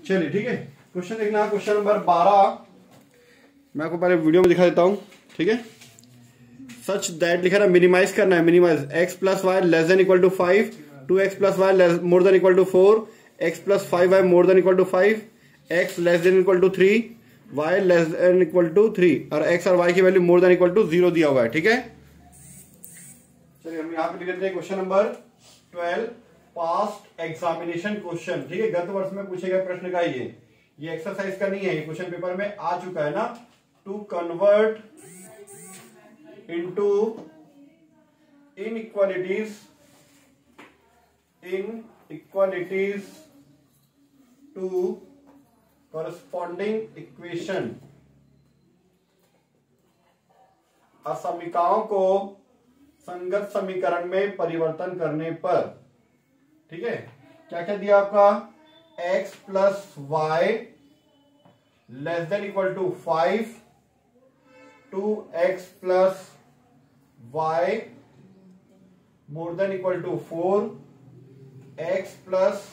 चलिए ठीक है, क्वेश्चन देखना, क्वेश्चन नंबर 12। मैं आपको पहले वीडियो में दिखा देता हूं, ठीक है। सच दैट लिखा ना, मिनिमाइज करना है, minimise X plus Y less than equal to 5, 2x plus Y more than equal to 4, x plus 5y more than equal to 5, x less than equal to 3, y less than equal to 3 और x और y की value more than equal to 0 दिया हुआ है, ठीक है। चलिए हम यहाँ पे लिख देते हैं question number 12, past examination question, ठीक है। गत वर्ष में पूछे गए प्रश्न का ये एक्सरसाइज करनी है, ये क्वेश्चन पेपर में आ चुका है ना। To convert into inequalities to corresponding equation, असमीकाओं को संगत समीकरण में परिवर्तन करने पर, ठीक है। क्या क्या दिया आपका, x plus Y less than equal to 5, 2x plus Y more than equal to 4, x plus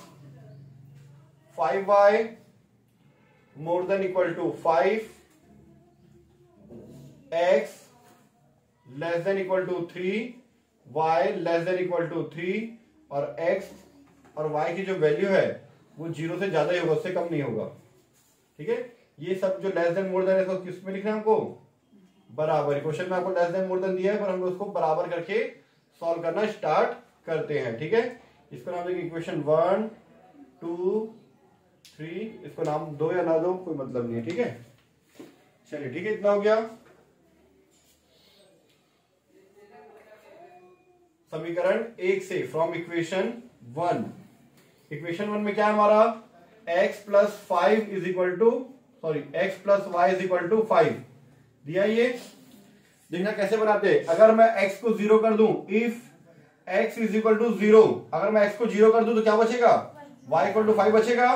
5y more than equal to 5, x less than equal to 3, y less than equal to 3 और x और y की जो value है वो 0 से ज्यादा ही होगा, उससे कम नहीं होगा, ठीक है। ये सब जो लेस देन मोर देन है, इसको किस में लिखना है हमको, बराबर। क्वेश्चन में आपको लेस देन मोर देन दिया है, पर हम उसको बराबर करके सॉल्व करना स्टार्ट करते हैं, ठीक है। इसको नाम देंगे इक्वेशन 1, 2, 3, इसको नाम दो या ना दो कोई मतलब नहीं है, ठीक है। चलिए ठीक है, इतना हो गया। समीकरण 1 से फ्रॉम इक्वेशन 1, इक्वेशन 1 में क्या है हमारा, x plus 5 is equal to x plus Y is equal to 5 दिया। ये देखना कैसे बनाते हैं। अगर मैं x को 0 कर दूं, if x is equal to 0, अगर मैं x को 0 कर दूं तो क्या बचेगा, y इक्वल टू 5 बचेगा।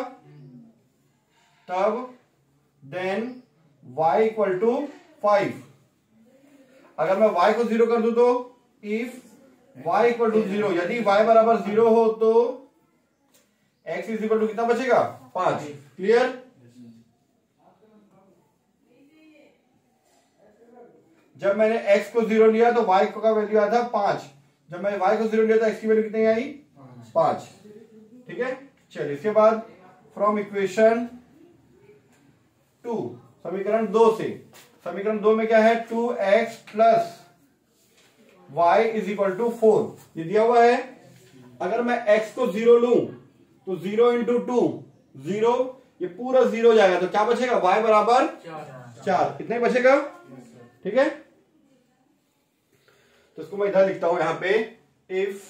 तब देन y इक्वल टू 5। अगर मैं y को 0 कर दूं तो इफ y इक्वल टू 0, यदि y बराबर 0 हो तो x इज इक्वल टू कितना बचेगा, 5। क्लियर। जब मैंने x को 0 लिया तो y का वैल्यू आया था 5, जब मैंने y को 0 लिया तो x की वैल्यू कितनी आई, 5, ठीक है। चलिए इसके बाद फ्रॉम इक्वेशन 2, समीकरण 2 से, समीकरण 2 में क्या है, 2x plus y is equal to 4 ये दिया हुआ है। अगर मैं x को 0 लूं तो 0 इंटू 2 0, ये पूरा 0 हो जाएगा, तो क्या बचेगा, y बराबर 4, कितने बचेगा, ठीक है। तो इसको मैं इधर लिखता हूं यहां पे, if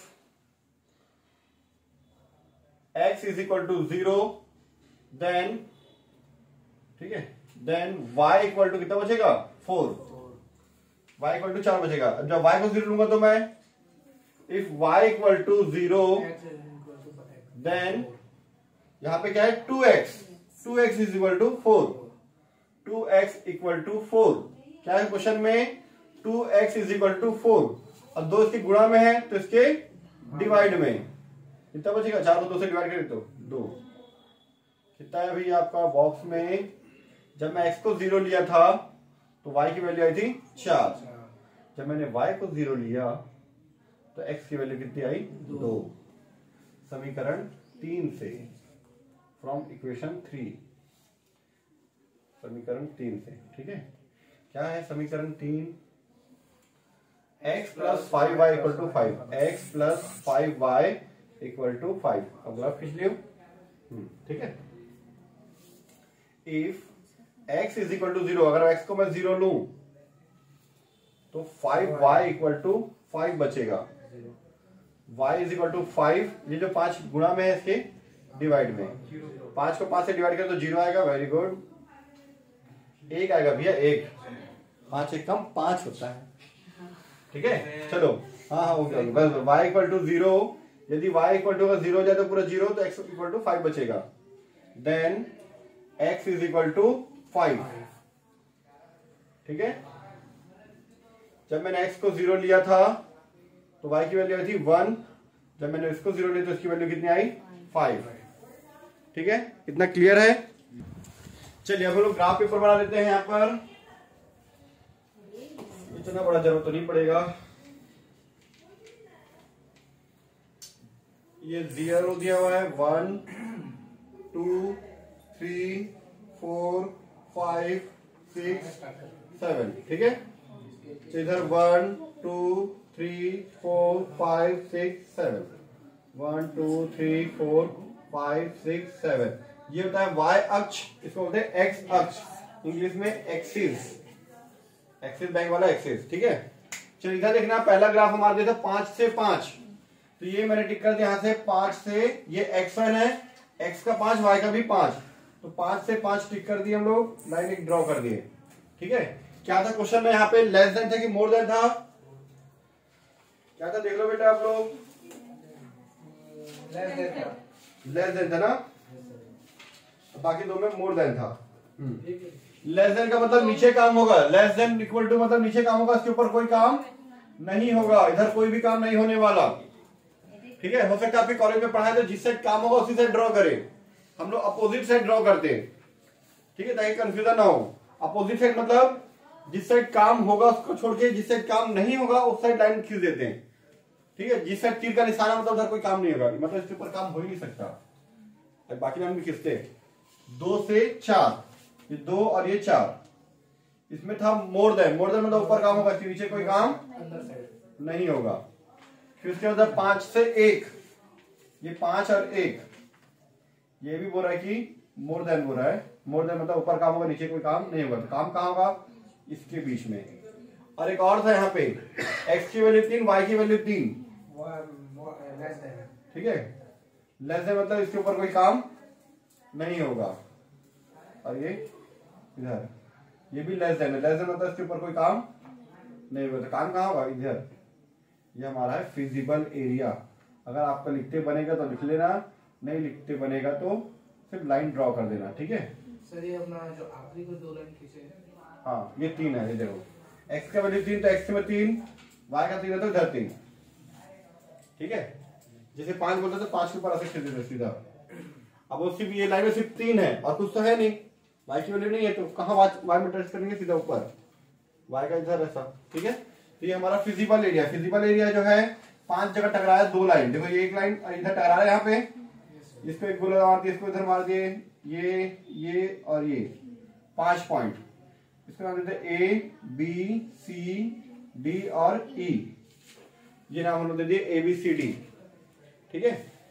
x is equal to 0 then, ठीक है, देन y इक्वल टू कितना बचेगा, 4, y इक्वल टू 4 बचेगा। जब y को 0 लूंगा तो मैं, if y equal to 0 then यहां पे क्या है, 2x is equal to 4, 2x equal to 4। क्या है क्वेश्चन में, 2x इज इक्वल टू 4 और 2 इसके गुणा में है तो इसके डिवाइड में कितना बचेगा, 4 को 2 से डिवाइड करें तो 2। कितना है अभी आपका बॉक्स में, जब मैं x को 0 लिया था तो y की वैल्यू आई थी 4, जब मैंने y को 0 लिया तो x की वैल्यू कितनी आई, 2। समीकरण 3 से फ्रॉम इक्वेशन 3, समीकरण 3 से, ठीक है। क्या है समीकरण 3, x plus 5y equal to 5, x plus 5y equal to 5। अब ग्राफ खींच लियो, ठीक है। If x is equal to 0, अगर x को मैं 0 लूं तो 5y इक्वल टू 5 बचेगा, y इज इक्वल टू 5, ये जो 5 गुणा में है इसके डिवाइड में, 5 को 5 से डिवाइड करें तो 0 आएगा, वेरी गुड। 1 आएगा भैया, 1, 5 एक कम 5 होता है, ठीक है। चलो हाँ हो गया, बस y इक्वल टू 0, यदि y इक्वल टू 0 हो जाए तो पूरा 0, तो x इक्वल टू 5 बचेगा। Then x is equal to 5, ठीक है। जब मैंने x को 0 लिया था तो y की वैल्यू आई थी 1, जब मैंने इसको 0 लिया तो इसकी वैल्यू कितनी आई, 5। ठीक है, इतना क्लियर है। चलिए अब हम लोग ग्राफ पेपर बना लेते हैं। यहाँ पर इतना बड़ा जरूरत तो नहीं पड़ेगा। ये 0 दिया हुआ है, 1 2 3 4 5 6 7, ठीक है। तो इधर 1 2 3 4 5 6 7, 1 2 3 4 5 6 7। ये होता है y अक्ष, इसको बोलते हैं x अक्ष, इंग्लिश में एक्सिस, एक्सिस बैंक वाला एक्सिस, ठीक है। चलिए इधर देखना, पहला ग्राफ हमारा दिया था 5 से 5, तो ये मैंने टिक कर दिया यहाँ से 5 से, ये x1 है, x का 5 y का भी 5, तो 5 से 5 टिक कर दिए हम लोग, लाइन एक ड्रॉ कर दिए, ठीक है। क्या था क्वेश्चन में यहाँ पे, लेस देन था कि मोर देन था? क्या था देख लो बेटा आप लोग, लेस देन था ना, बाकी दो में मोर देन था। लेस देन का मतलब नीचे काम होगा, लेस देन इक्वल टू मतलब नीचे काम होगा, इसके ऊपर कोई काम नहीं होगा, इधर कोई भी काम नहीं होने वाला, ठीक है। हो सकता है आपके कॉलेज में पढ़ाए तो जिस साइड काम होगा उसी साइड ड्रॉ करें, हम लोग अपोजिट साइड ड्रॉ करते हैं, ठीक है, ताकि कंफ्यूजन ना हो। अपोजिट साइड मतलब जिस साइड काम होगा उसको छोड़ के जिस साइड काम नहीं होगा उस साइड लाइन खींच देते हैं, ठीक है। जिस साइड तीर का निशाना मतलब उधर कोई काम नहीं होगा, मतलब इसके ऊपर काम हो ही नहीं सकता। बाकी नाम भी खींचते 2 से 4, ये 2 और ये 4, इसमें था मोर देन, मोर देन मतलब ऊपर काम होगा, इसके नीचे कोई काम नहीं होगा। फिर उसके बाद 5 से 1, ये 5 और 1, ये भी बोल रहा है कि मोर देन बोल रहा है, मोर देन मतलब ऊपर काम होगा नीचे कोई काम नहीं होगा, तो काम कहाँ होगा, इसके बीच में। और एक और था यहाँ पे, x की वैल्यू 3, y की वैल्यू 3, ठीक है, लेस देन मतलब इसके ऊपर कोई काम नहीं होगा। और ये इधर, ये भी लेस देन है, लेस देन मतलब इसके ऊपर कोई काम नहीं होगा, तो काम कहाँ होगा, इधर। ये हमारा है फिजिबल एरिया। अगर आपका लिखते बनेगा तो लिख लेना, नहीं लिखते बनेगा तो सिर्फ लाइन ड्रॉ कर देना, ठीक है। सर ये अपना जो आखिरी को 2 लाइन खींचे, हाँ ये 3 है, ये देखो x का वैल्यू 3 तो x में 3, y का 3 है तो इधर 3, ठीक है। जैसे 5 बोलते तो 5 के ऊपर ऐसे खींच देते सीधा। अब वो सिर्फ ये लाइन में सिर्फ 3 है और कुछ तो है नहीं, y की वैल्यू नहीं है, तो कहाँ y में टच करेंगे, सीधा ऊपर, y का इधर ऐसा, ठीक है। तो ये हमारा फिजिबल एरिया, फिजिबल एरिया जो है 5 जगह टकराया 2 लाइन, देखो ये एक लाइन इधर टकरा है, यहाँ पे इसको एक गोला मार दिया, इसको इधर मार दिए, ये और ये 5 पॉइंट, इसका नाम देते हैं ए बी सी डी और ई, ये नाम हम लोग दे दिए ए बी सी डी, ठीक है।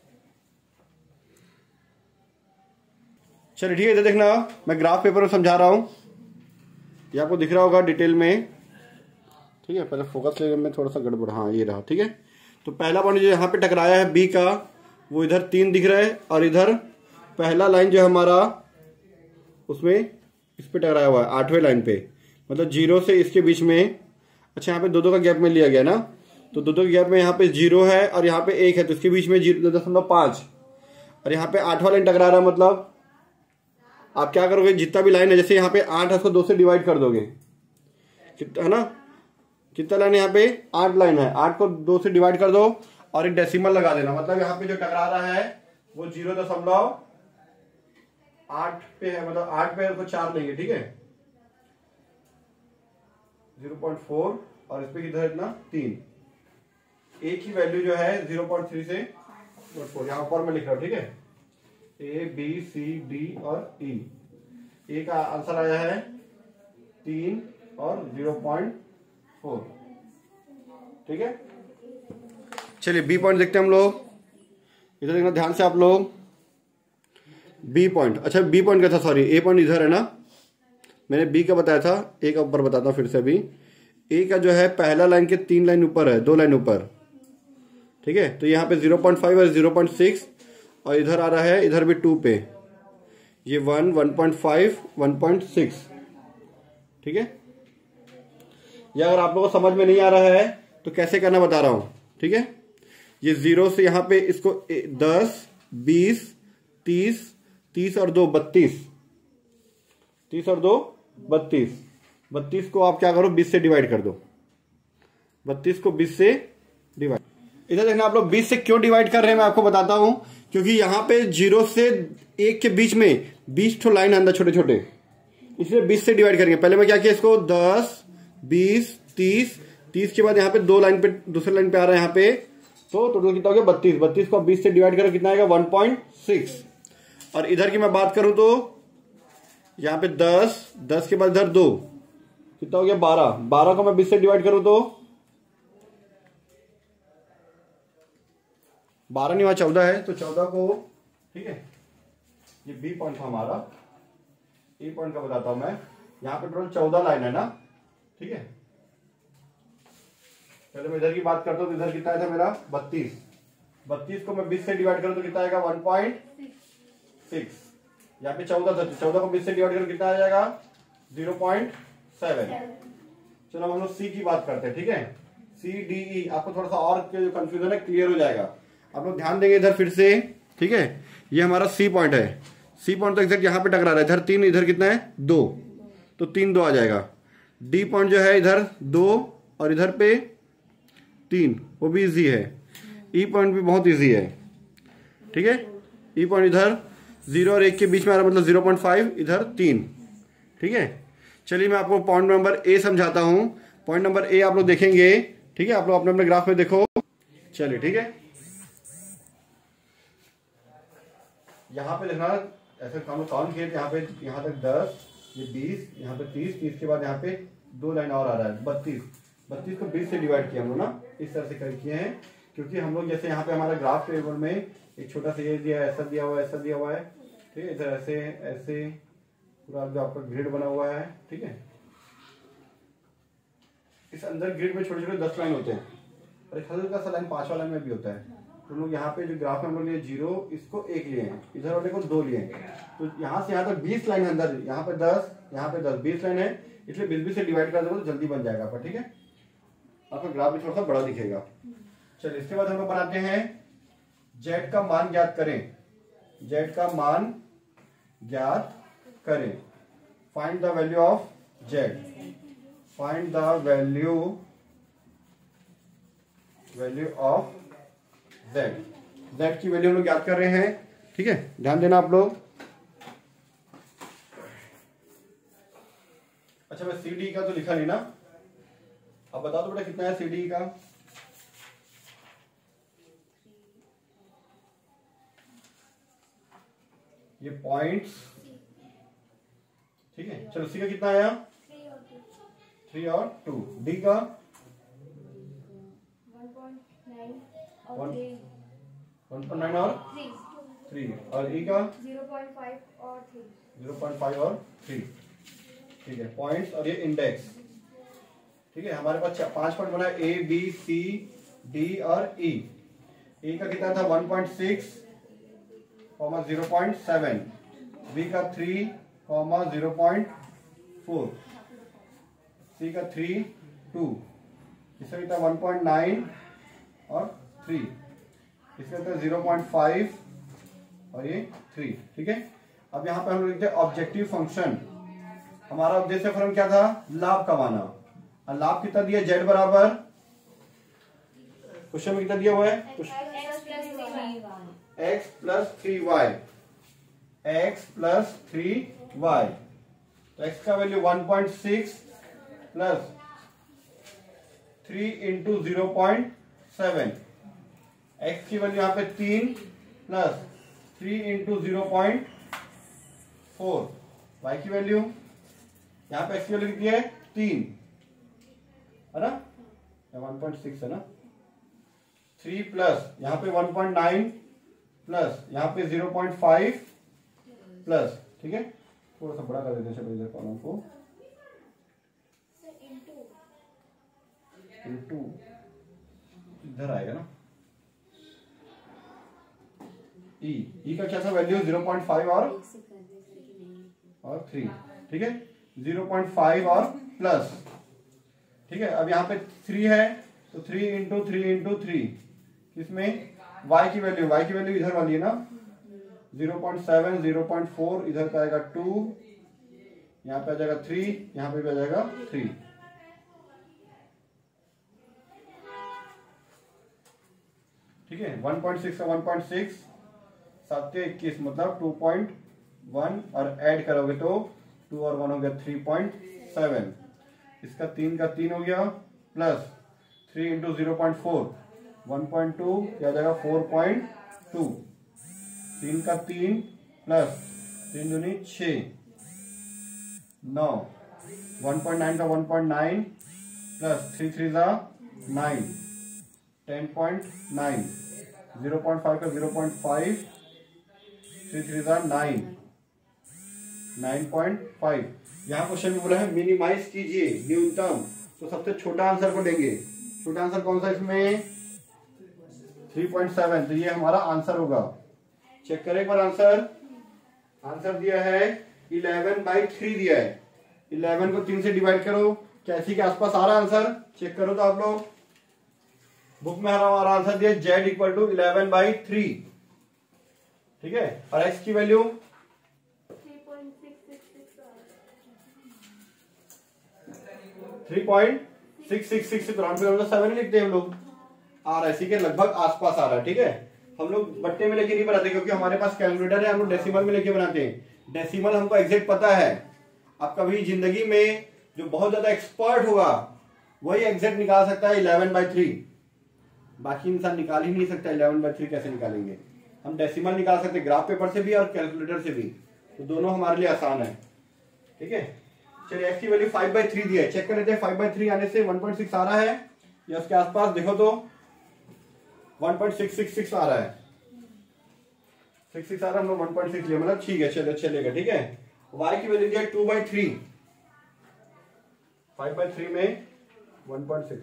चलिए ठीक है, इधर देखना, मैं ग्राफ पेपर में समझा रहा हूं, ये आपको दिख रहा होगा डिटेल में, ठीक है। पहले फोकस लेने में थोड़ा सा गड़बड़, हाँ ये रहा, ठीक है। तो पहला पॉइंट जो यहाँ पे टकराया है बी का, वो इधर 3 दिख रहा है, और इधर पहला लाइन जो हमारा उसमें इस पे टकराया हुआ है 8वें लाइन पे, मतलब 0 से इसके बीच में। अच्छा यहाँ पे 2 का गैप में लिया गया ना, तो 2 के गैप में यहाँ पे 0 है और यहाँ पे 1 है, तो इसके बीच में 0.5, और यहाँ पे 8वां लाइन टकरा रहा है, मतलब आप क्या करोगे, जितना भी लाइन है, जैसे यहाँ पे 8 है उसको 2 से डिवाइड कर दोगे, है ना, कितना लाइन है यहाँ पे 8 लाइन है, 8 को 2 से डिवाइड कर दो और एक डेसिमल लगा देना, मतलब यहाँ पे जो टकरा रहा है वो 0.8 पे है, मतलब 8 पे उसको 4 लेंगे, ठीक है, 0.4, और इस पे किधर इतना 3, ए की वैल्यू जो है 0.3 से 0.4, यहाँ ऊपर में लिख रहा हूं, ठीक है, ए बी सी डी और ई, ए का आंसर आया है 3 और 0.4, ठीक है। चलिए बी पॉइंट देखते हैं हम लोग, इधर देखना ध्यान से आप लोग, बी पॉइंट, अच्छा बी पॉइंट का था, सॉरी ए पॉइंट इधर है ना, मैंने बी का बताया था, ए का ऊपर बताता हूँ फिर से। अभी ए का जो है पहला लाइन के 3 लाइन ऊपर है, 2 लाइन ऊपर, ठीक है। तो यहाँ पे 0.5 और 0.6, और इधर आ रहा है इधर भी 2 पे, ये 1, 1.5, 1.6, ठीक है। ये अगर आप लोगों को समझ में नहीं आ रहा है तो कैसे करना बता रहा हूं, ठीक है। ये 0 से यहाँ पे इसको 10, 20, 30, 30 और 2 32, 30 और 2 32, 32 को आप क्या करो 20 से डिवाइड कर दो, 32 को 20 से डिवाइड, इधर देखना आप लोग 20 से क्यों डिवाइड कर रहे हैं मैं आपको बताता हूं, क्योंकि यहाँ पे 0 से 1 के बीच में 20 ठो लाइन अंदर छोटे छोटे, इसलिए 20 से डिवाइड करेंगे। पहले मैं क्या किया इसको 10 20 30, 30 के बाद यहाँ पे 2 लाइन पे दूसरे लाइन पे आ रहा है यहाँ पे, तो टोटल कितना हो गया 32। 32 को 20 से डिवाइड करो कितना आएगा 1.6। और इधर की मैं बात करूं तो यहाँ पे 10, 10 के बाद इधर 2, कितना हो गया 12। 12 को मैं 20 से डिवाइड करूं तो 12 नहीं हुआ 14 है, तो 14 को, ठीक है, ये बी पॉइंट था हमारा। ए पॉइंट का बताता हूं मैं, यहाँ पे टोटल 14 लाइन है ना, ठीक है। पहले मैं इधर की बात करता हूं तो इधर कितना था मेरा 32। 32 को मैं 20 से डिवाइड करूं तो कितना आएगा 1.6। यहाँ पे 14 था, 14 को 20 से डिवाइड करूं कितना आ जाएगा 0.7। चलो हम लोग सी की बात करते हैं, ठीक है। सी डी ई, आपको थोड़ा सा और जो कंफ्यूजन है क्लियर हो जाएगा। आप लोग ध्यान देंगे इधर फिर से, ठीक है। ये हमारा सी पॉइंट है, सी पॉइंट तो एग्जैक्ट यहाँ पे टकरा रहा है, इधर 3, इधर कितना है 2, तो 3 2 आ जाएगा। डी पॉइंट जो है इधर 2 और इधर पे 3, वो भी इजी है। ई पॉइंट भी बहुत इजी है, ठीक है। ई पॉइंट इधर 0 और 1 के बीच में आ रहा है, मतलब 0.5, इधर 3, ठीक है। चलिए मैं आपको पॉइंट नंबर ए समझाता हूं। पॉइंट नंबर ए आप लोग देखेंगे, ठीक है, आप लोग अपने अपने ग्राफ में देखो। चलिए ठीक है, यहां पे लिखना ऐसे हम लोग काउंट किए, यहाँ पे यहाँ तक 10, ये 20, यहाँ पे 30, 30 के बाद यहाँ पे 2 लाइन और आ रहा है 32। 32 को 20 से डिवाइड किया हम लोग ना, इस तरह से कर किए हैं, क्योंकि हम लोग जैसे यहाँ पे हमारा ग्राफ टेबल में एक छोटा सा ये दिया है, ऐसा दिया हुआ है, ऐसा दिया हुआ है, ठीक है। इधर ऐसे ऐसे पूरा जो आपका ग्रिड बना हुआ है, ठीक है। इस अंदर ग्रिड में छोटे छोटे 10 लाइन होते हैं और एक हल्का सा लाइन 5वां लाइन में भी होता है। तो लोग यहाँ पे जो ग्राफ में हम लोग लिए 0, इसको 1 लिए हैं, इधर वाले को 2 लिए हैं, तो यहाँ से यहाँ तक 20 लाइन है अंदर, यहाँ पे 10, यहाँ पे 10, 20 लाइन है, इसलिए 20 से डिवाइड कर दो तो जल्दी बन जाएगा आपका, ठीक है। आपका ग्राफ भी थोड़ा सा बड़ा दिखेगा। चलिए इसके बाद हम लोग बनाते हैं जेड का मान ज्ञात करें। जेड का मान ज्ञात करें, find the value of Z, find the value of Z. Z की वैल्यू हम लोग ज्ञात कर रहे हैं, ठीक है, ध्यान देना आप लोग। अच्छा मैं सी डी का तो लिखा नहीं ना, अब बता दो बेटा कितना है सी डी का। ये पॉइंट्स, ठीक है। चलो सी का कितना आया 3 और 2, डी का 1.9 और 3, और ई का 0.5 और 3, ठीक है। पॉइंट्स और ये इंडेक्स, ठीक है। हमारे पास 5 पॉइंट बना ए बी सी डी और ई। ई का कितना था 1.6, 0.7, बी का 3, 0.4, सी का 3, 2, इसका कितना 1.9 और 3, इसका कितना 0.5 और ये 3, ठीक है। अब यहाँ पे हम लोग लिखते हैं ऑब्जेक्टिव फंक्शन। हमारा उद्देश्य फंक्शन क्या था, लाभ कमाना। और लाभ कितना दिया, जेड बराबर, क्वेश्चन में कितना दिया हुआ है x plus 3y, x plus 3y। तो x का वैल्यू 1.6 प्लस 3 इंटू 0.7, x की वैल्यू यहाँ पे 3 प्लस 3 इंटू 0.4, y की वैल्यू यहाँ पे x की वैल्यू कितनी है 3 है ना, 1.6 है ना, 3 प्लस यहाँ पे 1.9 प्लस यहाँ पे 0.5 प्लस, ठीक है। थोड़ा सा बड़ा कर देते हैं चलो इधर कॉलम को, इनटू इधर आएगा ना, ई का क्या था वैल्यू 0.5 और 3, ठीक है, 0.5 और प्लस, ठीक है। अब यहाँ पे 3 है तो 3 इंटू 3 इंटू 3, इसमें y की वैल्यू इधर वाली है ना, 0.7, 0.4, इधर पे आएगा 2, यहाँ पे आ जाएगा 3, यहाँ पे भी आ जाएगा 3। ठीक है 1.6 का 1.6 7 21 मतलब 2.1 और ऐड करोगे तो 2 और 1 हो गया 3.7। इसका 3 का 3 हो गया प्लस 3 इंटू 0.4 1.2 क्या हो जाएगा 4.2। 3 का 3 प्लस 3 दूनी 6 9 1.9 का 1.9 प्लस 3 3 जा 9 10.9 0.5 का 0.5 3 3 जा 9 9.5। यहाँ क्वेश्चन में बोला है मिनिमाइज कीजिए न्यूनतम, तो सबसे छोटा आंसर को लेंगे। छोटा आंसर कौन सा इसमें 3.7, तो ये हमारा आंसर होगा। चेक करें एक बार आंसर। आंसर दिया है 11/3 दिया है। 11 को 3 से डिवाइड करो, क्या इसी के आसपास आ रहा आंसर? चेक करो तो आप लोग। बुक में हमारा आंसर दिया z इक्वल टू 11/3, ठीक है। और x की वैल्यू 3.666 राउंड फिगर तो 7 लिखते हैं हम लोग। आ रहा है इसी के लगभग आसपास आ रहा है, ठीक है। हम लोग बट्टे में लेके नहीं बनाते क्योंकि हमारे पास कैलकुलेटर है, हम लोग डेसिमल में लेके बनाते हैं। डेसिमल हमको एग्जैक्ट पता है। अब कभी जिंदगी में जो बहुत ज्यादा एक्सपर्ट होगा वही एग्जैक्ट निकाल सकता है 11/3, बाकी इंसान निकाल ही नहीं सकता। 11/3 कैसे निकालेंगे? हम डेसिमल निकाल सकते हैं ग्राफ पेपर से भी और कैलकुलेटर से भी, तो दोनों हमारे लिए आसान है, ठीक है। चलिए x की वैल्यू 5/3 दी है, चेक कर लेते हैं 5/3 आने से 1.6 आ रहा है या उसके आसपास। देखो तो 1.666 आ रहा है, 66 आ रहा है, हम लोग 1.6 लिया, मतलब ठीक है, चलो चलेगा, ठीक है। y की वैल्यू दी है 2/3, 5/3 में 1.6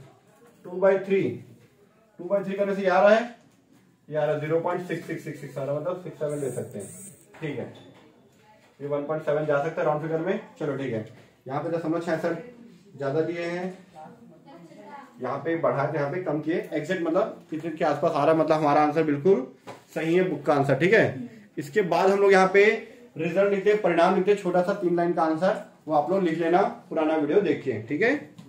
2/3 करने से आ रहा है, ये आ रहा है 0.6666 आ रहा है, मतलब 67 ले सकते हैं, ठीक है। ये 1.7 जा सकता है राउंड फिगर में, चलो ठीक है। यहाँ पे 0.66 ज्यादा दिए हैं, यहाँ पे बढ़ा के यहाँ पे कम किए। एग्जैक्ट मतलब कितने के आसपास आ रहा है, मतलब हमारा आंसर बिल्कुल सही है, बुक का आंसर, ठीक है। इसके बाद हम लोग यहाँ पे रिजल्ट लिखते, परिणाम लिखते, छोटा सा 3 लाइन का आंसर, वो आप लोग लिख लेना पुराना वीडियो देख के, ठीक है।